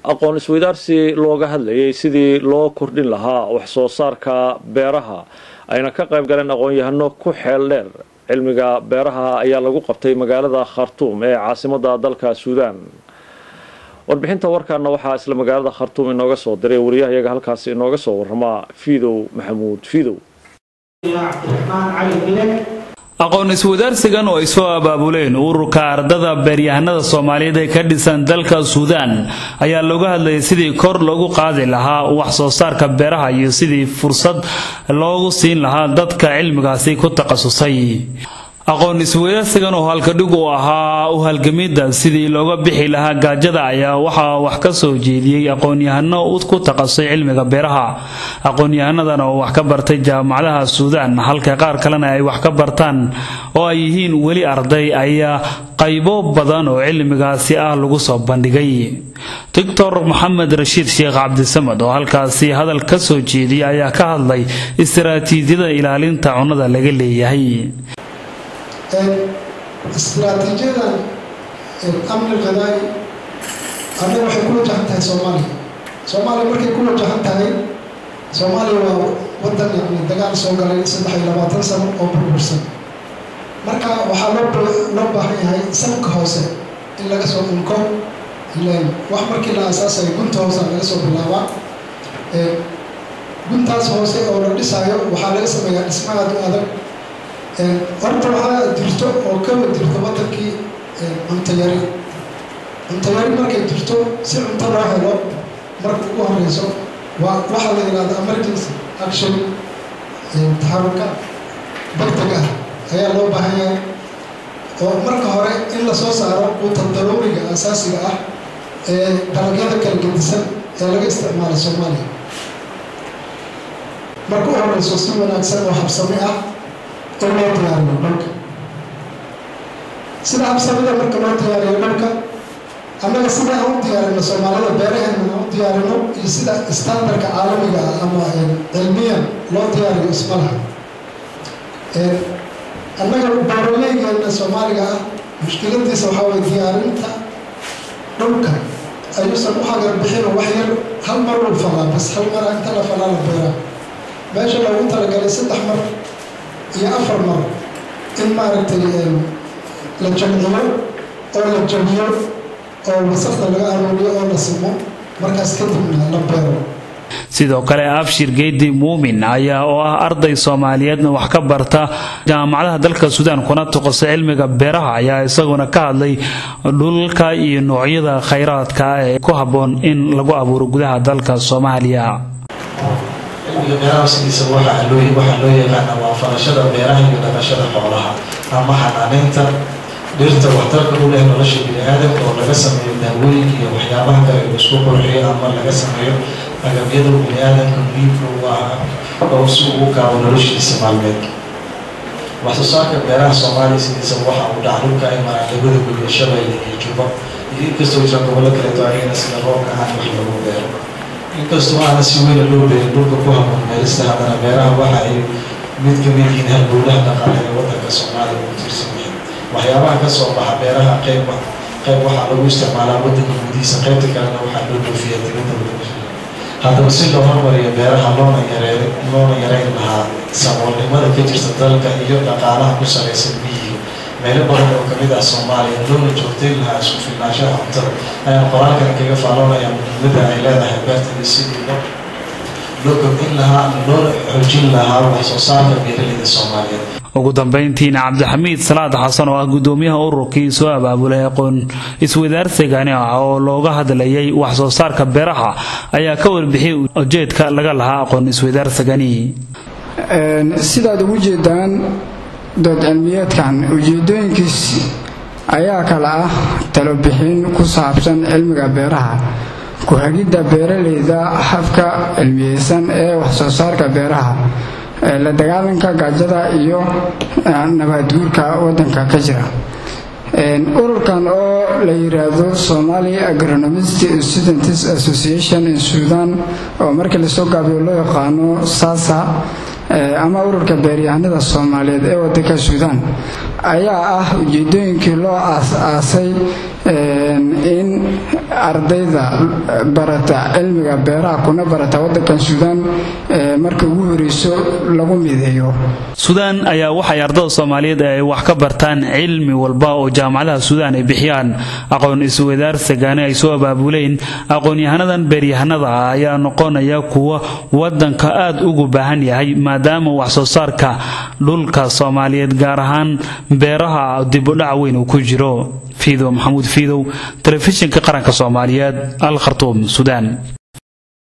aqoon isweydaarsi looga hadlayay sidii loo kordhin lahaa wax soo saarka beeraha ayna ka qayb galeen aqoon-yahano ku xeel dheer cilmiga beeraha ayaa lagu qabtay magaalada Khartoum ee caasimadda dalka Suudaan. warbixinta warkaana waxaa isla magaalada Khartoum inooga soo diray wariyahayaga halkaas inooga soo warrama Fiidow Maxamuud Fiidow. aqoon iswadaarsigan oo ay soo abaabuleen ururka ardada beeryahanada Soomaaliyeed ee ka dhisan dalka Suudaan ayaa looga hadlayay sidii kor loogu qaadi lahaa wax soo saarka beeraha iyo sidii fursad loogu siin lahaa dadka cilmigaasi ku takhasusay. aqoon isweydaarsigan oo halkadhig u ahaa u halgamida sidii looga bixi lahaa gaajada ayaa waxa wax ka soo jeediyay aqoon-yahano ku takhasusay cilmiga beeraha. aqoon-yahanadana oo wax ka bartay jaamacadaha Suudaan halka qaar kalena ay wax ka bartaan oo ay yihiin wali arday ayaa qaybo badan oo cilmigaasi ah lagu soo bandhigay. Dr. Mohamed Rashid Sheikh Abdisamad oo halkaasi hadal ka soo jeediyay ayaa ka hadlay istiraatiijiyada ilaalinta cunnada laga leeyahay. استراتيجية الأمن الغذائي أنا waxay ku wajahantahay Soomaaliya markay ku wajahantahay Soomaaliya waa wadan dagaal soo galay 23 sano oo burbursan marka waxa loo baahan yahay sanadka hoose in laga soo unko ileen wax markii la asaasay gunta hoose laga soo bilaabaa guntaas hoose oo la dhisayo waxa laga sameeyaa dhismaha adag horta waxaa jirto oo ka wadirto wadankii cunto yari markay jirto si cunto loo helo marka ugu horeyso waxa la yiraahdo emergency action taxaruka degdeg ah ayaa loo baahan yahay oo marka hore in la soo saaro quudka daruuriga asaasiga ah ee dalagyada kala gedisan ee laga isticmaalo Soomaaliya marka ugu horeyso si wanaagsan oo habsami ah loo diyaariyo dhulka sida habsamida marka loo diyaariyo dhulka annaga sida aan u diyaarino Soomaalida beeraheena u diyaarino iyo sida standardka caalamiga ah ama cilmiyan loo diyaariyo ismalaha annaga beeralaygeena Soomaaliga ah mushkiladiisa waxaa weeye diyaarinta dhulka ayuusan u hagar bixin wax yar hal mar uu falaa bas hal mar inta la falaa la beera meesha loogu talagalay 3 mar iyo 4 mar in maaragtay la jamciyo oo la jabiyo oo wasaqda laga aruuriyo oo la simo markaas kadibna la beero. sidoo kale Abshir Geedi Muumin ayaa oo ah arday Soomaaliyeed wax ka barta jaamacadaha dalka Suudaan kuna takhasusay cilmiga beeraha ayaa isaguna ka hadlay dhulka iyo noocyada kheyraadka ee ku haboon in lagu abuuro gudaha dalka Soomaaliya. beeraha sidiisa waxa loo yaqaan waa farashada beeraha iyo dhaqashada xoolaha ama xanaaneynta dhirta waxtarka u leh nolosha bini'aadamka oo laga sameeyo daawooyin iyo waxyaabaha kale ee isku qurxiyo ama laga sameeyo agabyada bini'aadamka muhiimka u ah oo si uu ka noloshiisa maalmeed. wax soo saarka beeraha Soomaaliya sidiisa waxa uu dhacdulka ay maaraynta gudaha Shabeelle iyo Juba iyo kastoo jira gobollo kale oo ay sida roobka aan wax lagu beero inkastoo aan si weyn loo beerin dhulka ku habboon meelista haddana beeraha waxa ay mid ka mid yihiin halbowlaha dhaqaalaha ee waddanka Soomaaliya oo tirsan yihiin waxyaabaha ka soo baxa beeraha qayb waxa lagu isticmaalaa waddanka gudihiisa qaybta kalena waxa loo dhoofiyaa dibadda haddaba si loo horumariyo beeraha loona yareyn lahaa saboolnimada ka jirta dalka iyo dhaqaalaha ku salaysan miyiga meelo badan oo kamid ah Soomaaliya loona joogtay lahaa isku filnaanshaha cuntada ayaan qoraalkan kaga faaloonaya muhiimadda ay leedahay beerta sidii loo kobcin lahaa loo xoojin lahaa wax soo saarka beeralayda Soomaaliyeed. ugu dambeyntiina Cabdixamiid Salaad Xasan oo ah gudoomiyaha ururkii soo abaabulay aqoon isweydaarsigan oo looga hadlayay wax soo saarka beeraha ayaa ka warbixiyay ujeedka laga lahaa aqoon isweydaarsigani. sidaad ugu jeedaan dood cilmiyeedkan ujeedooyinkiis ayaa kala ah talo bixin ku saabsan cilmiga beeraha ku hagidda beeralayda habka cilmiyeysan ee wax soo saarka beeraha la dagaalanka gaajada iyo nabaad guurka waddanka ka jira. ururkan oo la yiraahdo Somali Agronomist Students Association in Sudan oo markii la soo gaabiyo loo yaqaano SASA ama ururka beeryahanada Soomaaliyeed ee waddanka Suudaan ayaa ah ujeedooyinkii loo aasaasay in ardayda barata cilmiga beeraha kuna barata waddankan Suudaan marka ugu horeyso lagu mideeyo. Suudaan ayaa waxay ardayda Soomaaliyeed ay wax ka bartaan cilmi walba oo jaamacadaha Suudaan ay bixiyaan. Aqoon isweydaarsigan ay soo abaabuleen aqoon-yahanadan beeryahanada ayaa noqonaya kuwa waddanka aad ugu baahan yahay maadaama wax soo saarka dhulka Soomaaliyeed gaar ahaan beeraha dib u dhac weyn ku jiro. Fiido Maxamuud Fiidow, telefishinka qaranka Soomaaliyeed, Al Khartoum, Suudaan.